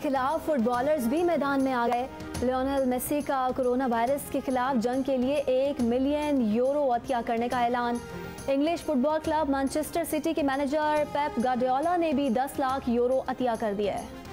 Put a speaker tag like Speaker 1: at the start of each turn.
Speaker 1: खिलाफ फुटबॉलर्स भी मैदान में आ गए। लियोनेल मेसी का कोरोना वायरस के खिलाफ जंग के लिए 1 मिलियन यूरो अतिया करने का ऐलान। English football club Manchester City के मैनेजर पेप गार्डियोला ने भी 10 लाख यूरो अतिया कर दिया है।